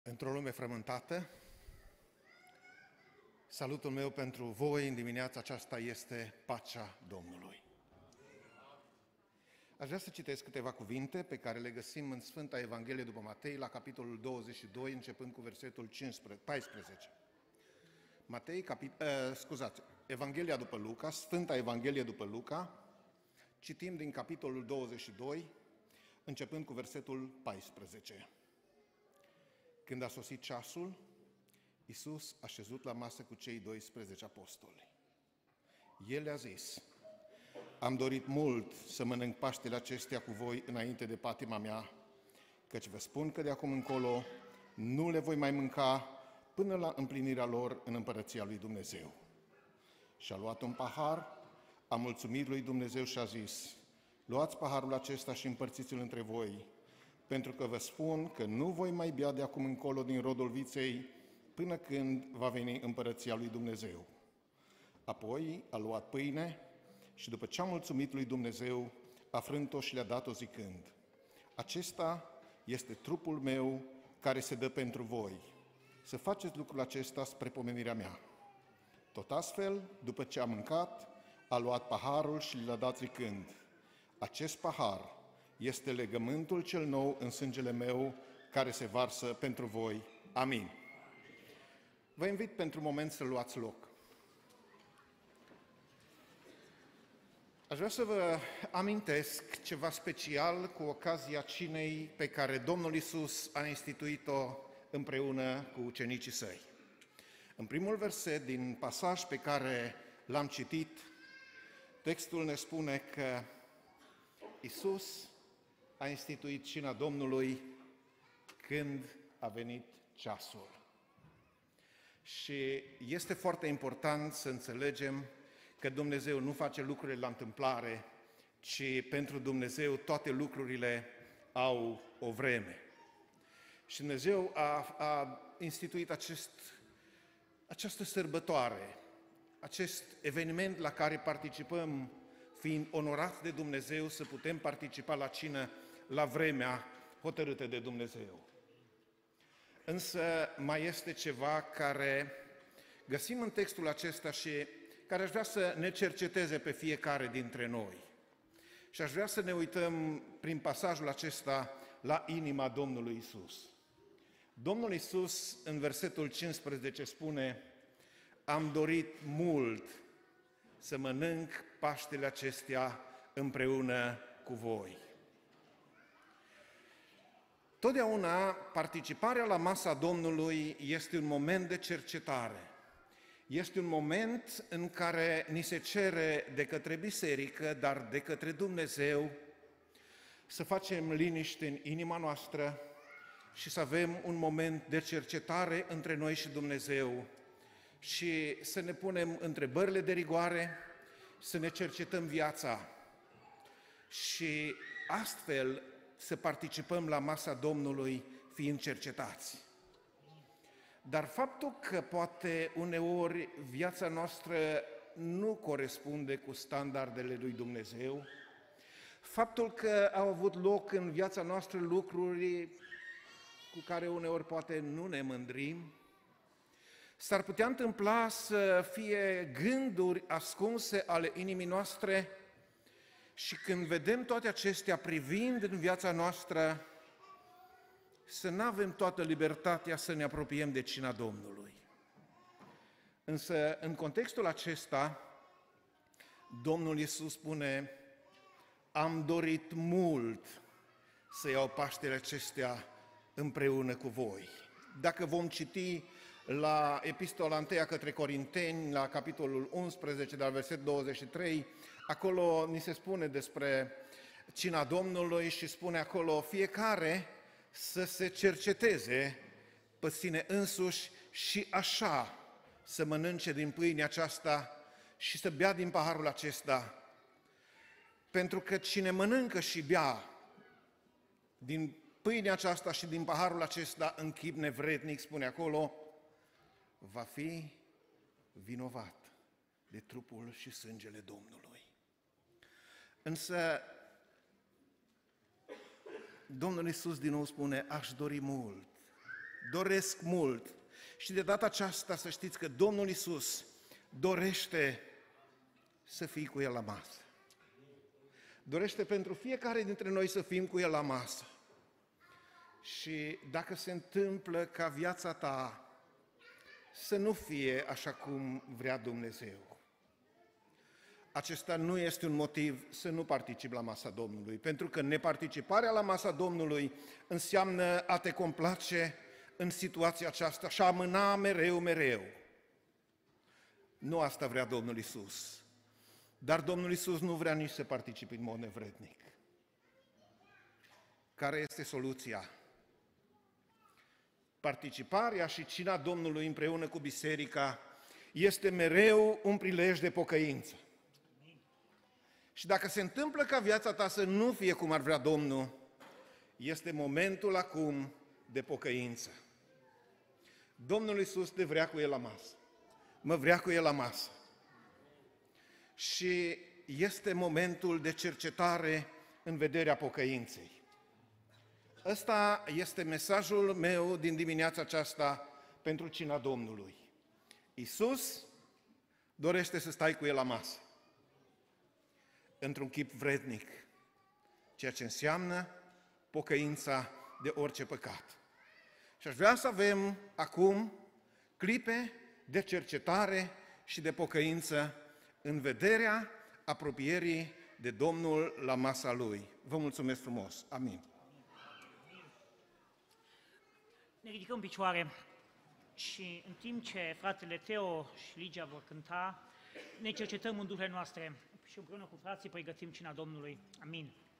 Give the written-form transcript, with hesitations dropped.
Într-o lume frământată, salutul meu pentru voi în dimineața aceasta este pacea Domnului. Aș vrea să citesc câteva cuvinte pe care le găsim în Sfânta Evanghelie după Matei, la capitolul 22, începând cu versetul 14. Evanghelia după Luca, Sfânta Evanghelie după Luca, citim din capitolul 22, începând cu versetul 14. Când a sosit ceasul, Iisus a șezut la masă cu cei 12 apostoli. El le-a zis: am dorit mult să mănânc Paștele acestea cu voi înainte de patima mea, căci vă spun că de acum încolo nu le voi mai mânca până la împlinirea lor în Împărăția lui Dumnezeu. Și-a luat un pahar, a mulțumit lui Dumnezeu și a zis: luați paharul acesta și împărțiți-l între voi, pentru că vă spun că nu voi mai bea de acum încolo din rodul viței până când va veni Împărăția lui Dumnezeu. Apoi a luat pâine și după ce a mulțumit lui Dumnezeu, a frânt-o și le-a dat-o zicând: acesta este trupul meu care se dă pentru voi. Să faceți lucrul acesta spre pomenirea mea. Tot astfel, după ce a mâncat, a luat paharul și le-a dat zicând: acest pahar este legământul cel nou în sângele meu, care se varsă pentru voi. Amin. Vă invit pentru moment să luați loc. Aș vrea să vă amintesc ceva special cu ocazia cinei pe care Domnul Iisus a instituit-o împreună cu ucenicii săi. În primul verset din pasaj pe care l-am citit, textul ne spune că Iisus a instituit cina Domnului când a venit ceasul. Și este foarte important să înțelegem că Dumnezeu nu face lucrurile la întâmplare, ci pentru Dumnezeu toate lucrurile au o vreme. Și Dumnezeu a instituit această sărbătoare, acest eveniment la care participăm, fiind onorați de Dumnezeu, să putem participa la cină la vremea hotărâtă de Dumnezeu. Însă mai este ceva care găsim în textul acesta și care aș vrea să ne cerceteze pe fiecare dintre noi. Și aș vrea să ne uităm prin pasajul acesta la inima Domnului Iisus. Domnul Iisus, în versetul 15, spune: am dorit mult să mănânc Paștele acestea împreună cu voi. Totdeauna participarea la masa Domnului este un moment de cercetare. Este un moment în care ni se cere de către biserică, dar de către Dumnezeu, să facem liniște în inima noastră și să avem un moment de cercetare între noi și Dumnezeu și să ne punem întrebările de rigoare, să ne cercetăm viața și astfel să participăm la masa Domnului fiind cercetați. Dar faptul că poate uneori viața noastră nu corespunde cu standardele lui Dumnezeu, faptul că au avut loc în viața noastră lucruri cu care uneori poate nu ne mândrim, s-ar putea întâmpla să fie gânduri ascunse ale inimii noastre și când vedem toate acestea privind în viața noastră, să nu avem toată libertatea să ne apropiem de cina Domnului. Însă, în contextul acesta, Domnul Iisus spune: am dorit mult să iau Paștele acestea împreună cu voi. Dacă vom citi la Epistola 1 către Corinteni, la capitolul 11, de la versetul 23, acolo ni se spune despre cina Domnului și spune acolo: fiecare să se cerceteze pe sine însuși și așa să mănânce din pâinea aceasta și să bea din paharul acesta. Pentru că cine mănâncă și bea din pâinea aceasta și din paharul acesta în chip nevrednic, spune acolo, va fi vinovat de trupul și sângele Domnului. Însă Domnul Iisus din nou spune: aș dori mult doresc mult. Și de data aceasta să știți că Domnul Iisus dorește să fii cu El la masă. Dorește pentru fiecare dintre noi să fim cu El la masă. Și dacă se întâmplă ca viața ta să nu fie așa cum vrea Dumnezeu, acesta nu este un motiv să nu participi la masa Domnului, pentru că neparticiparea la masa Domnului înseamnă a te complace în situația aceasta și a amâna mereu. Nu asta vrea Domnul Iisus. Dar Domnul Iisus nu vrea nici să participi în mod nevrednic. Care este soluția? Participarea și cina Domnului împreună cu biserica este mereu un prilej de pocăință. Și dacă se întâmplă ca viața ta să nu fie cum ar vrea Domnul, este momentul acum de pocăință. Domnul Iisus te vrea cu El la masă. Mă vrea cu El la masă. Și este momentul de cercetare în vederea pocăinței. Ăsta este mesajul meu din dimineața aceasta pentru cina Domnului. Iisus dorește să stai cu El la masă, într-un chip vrednic, ceea ce înseamnă pocăința de orice păcat. Și aș vrea să avem acum clipe de cercetare și de pocăință în vederea apropierii de Domnul la masa Lui. Vă mulțumesc frumos. Amin. Ne ridicăm în picioare și în timp ce fratele Teo și Ligia vor cânta, ne cercetăm în duhurile noastre și împreună cu frații pregătim cina Domnului. Amin.